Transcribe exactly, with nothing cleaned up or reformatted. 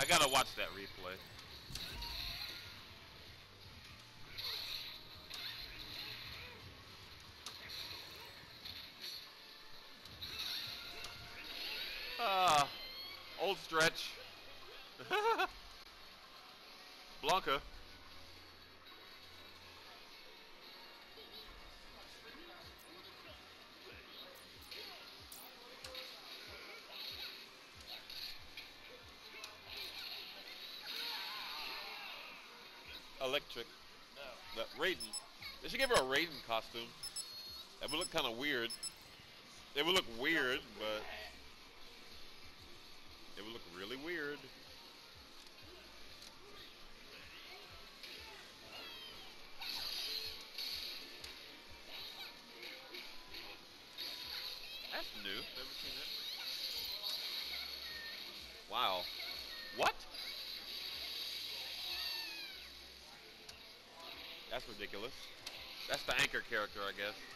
I gotta watch that replay. Ah, uh, old stretch. Blanca. Electric. No. That Raiden. They should give her a Raiden costume. That would look kind of weird. It would look weird, but it would look really weird. That's new. Never seen that. Wow. What? That's ridiculous. That's the anchor character, I guess.